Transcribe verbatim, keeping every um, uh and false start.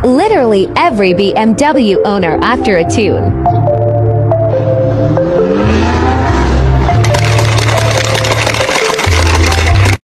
literally every B M W owner after a tune.